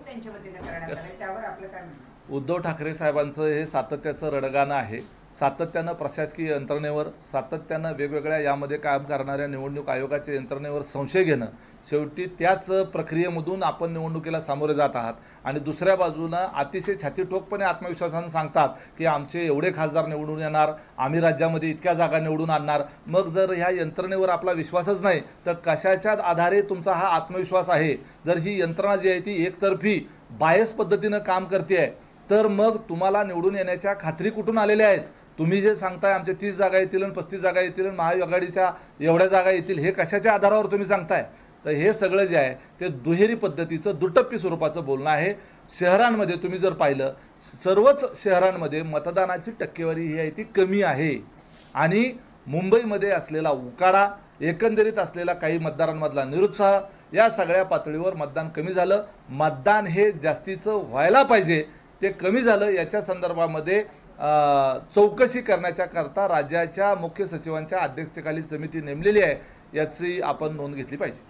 त्यांच्या वतीने करण्यात आलाय, त्यावर आपलं काय म्हणणं? उद्धव ठाकरे साहेबांचं हे सातत्याचं रणगाणं आहे. सातत्यानं प्रशासकीय यंत्रणेवर, सातत्यानं वेगवेगळ्या यामध्ये काम करणाऱ्या निवडणूक आयोगाच्या यंत्रणेवर संशय घेणं. शेवटी त्याच प्रक्रियेमधून आपण निवडणुकीला सामोरे जात आहात आणि दुसऱ्या बाजूनं अतिशय छातीठोकपणे आत्मविश्वासानं सांगतात की आमचे एवढे खासदार निवडून येणार, आम्ही राज्यामध्ये इतक्या जागा निवडून आणणार. मग जर ह्या यंत्रणेवर आपला विश्वासच नाही तर कशाच्या आधारे तुमचा हा आत्मविश्वास आहे? जर ही यंत्रणा जी आहे ती एकतर्फी बायस पद्धतीनं काम करते आहे तर मग तुम्हाला निवडून येण्याच्या खात्री कुठून आलेल्या आहेत? तुम्ही जे सांगताय आमचे 30 जागा येतील आणि 35 जागा येतील आणि महाआघाडीच्या एवढ्या जागा येतील, हे कशाच्या आधारावर तुम्ही सांगताय? तर हे सगळं जे आहे ते दुहेरी पद्धतीचं दुटप्पी स्वरूपाचं बोलणं आहे. शहरांमध्ये तुम्ही जर पाहिलं, सर्वच शहरांमध्ये मतदानाची टक्केवारी ही आहे ती कमी आहे आणि मुंबईमध्ये असलेला उकाडा, एकंदरीत असलेला काही मतदारांमधला निरुत्साह, या सगळ्या पातळीवर मतदान कमी झालं. मतदान हे जास्तीचं व्हायला पाहिजे, ते कमी झालं. याच्या संदर्भामध्ये चौकशी करण्याच्या करता राज्याच्या मुख्य सचिवांच्या अध्यक्षतेखाली समिती नेमलेली आहे, याची आपण नोंद घेतली पाहिजे.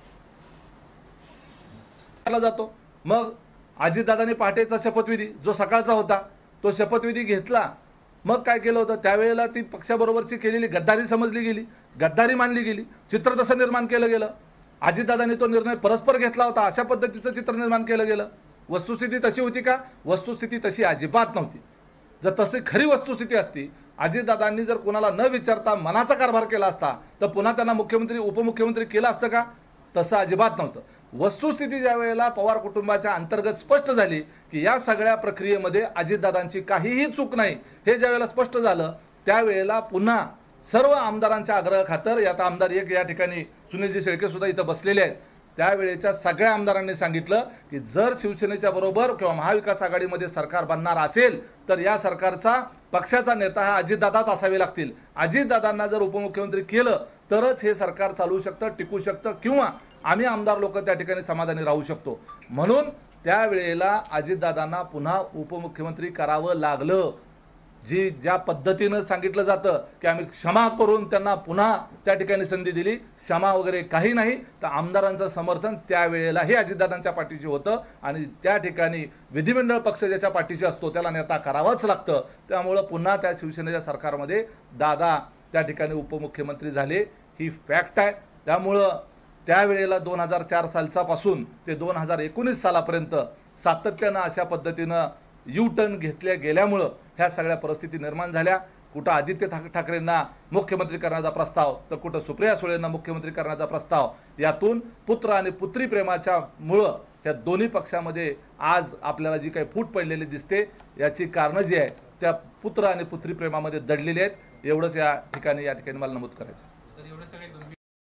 जातो मग अजितदादांनी पहाटेचा शपथविधी जो सकाळचा होता तो शपथविधी घेतला. मग काय केलं होतं त्यावेळेला ती पक्षाबरोबरची केलेली गद्दारी समजली गेली, गद्दारी मानली गेली, चित्र तसं निर्माण केलं गेलं. अजितदादांनी तो निर्णय परस्पर घेतला होता अशा पद्धतीचं चित्र निर्माण केलं गेलं. वस्तुस्थिती तशी होती का? वस्तुस्थिती तशी अजिबात नव्हती. जर तशी खरी वस्तुस्थिती असती, अजितदादांनी जर कोणाला न विचारता मनाचा कारभार केला असता तर पुन्हा त्यांना मुख्यमंत्री उपमुख्यमंत्री केलं असतं का? तसं अजिबात नव्हतं. वस्तुस्थिती ज्या वेळेला पवार कुटुंबाच्या अंतर्गत स्पष्ट झाली की या सगळ्या प्रक्रियेमध्ये अजितदादांची काहीही चूक नाही, हे ज्या वेळेला स्पष्ट झालं त्यावेळेला पुन्हा सर्व आमदारांच्या आग्रह खातर, आता आमदार एक या ठिकाणी सुनीलजी शेळके सुद्धा इथं बसलेले आहेत, त्यावेळेच्या सगळ्या आमदारांनी सांगितलं की जर शिवसेनेच्या बरोबर किंवा महाविकास आघाडीमध्ये सरकार बनणार असेल तर या सरकारचा पक्षाचा नेता हा अजितदादाच असावे लागतील. अजितदादांना जर उपमुख्यमंत्री केलं तरच हे सरकार चालू शकतं, टिकू शकतं किंवा आम्ही आमदार लोक त्या ठिकाणी समाधानी राहू शकतो. म्हणून त्यावेळेला अजितदादांना पुन्हा उपमुख्यमंत्री करावं लागलं. ज्या पद्धतीनं सांगितलं जातं की आम्ही क्षमा करून त्यांना पुन्हा त्या ठिकाणी संधी दिली, क्षमा वगैरे काही नाही. तर आमदारांचं समर्थन त्यावेळेला हे अजितदादांच्या पाठीशी होतं आणि त्या ठिकाणी विधिमंडळ पक्ष ज्याच्या पाठीशी असतो त्याला नेता करावाच लागतं. त्यामुळं पुन्हा त्या शिवसेनेच्या सरकारमध्ये दादा त्या ठिकाणी उपमुख्यमंत्री झाले, ही फॅक्ट आहे. त्यामुळं त्यावेळेला 2004 सालच्यापासून ते 2019 सालापर्यंत सातत्यानं अशा पद्धतीनं यू टर्न घेतल्या गेल्यामुळं ह्या सगळ्या परिस्थिती निर्माण झाल्या. कुठं आदित्य ठाकरेंना मुख्यमंत्री करण्याचा प्रस्ताव तर कुठं सुप्रिया सुळेंना मुख्यमंत्री करण्याचा प्रस्ताव. यातून पुत्र आणि पुत्री प्रेमाच्या मुळं त्या दोन्ही पक्षामध्ये आज आपल्याला जी काही फूट पडलेली दिसते, याची कारणं जी आहे त्या पुत्र आणि पुत्री प्रेमामध्ये दडलेली आहेत. एवढंच या ठिकाणी मला नमूद करायचं.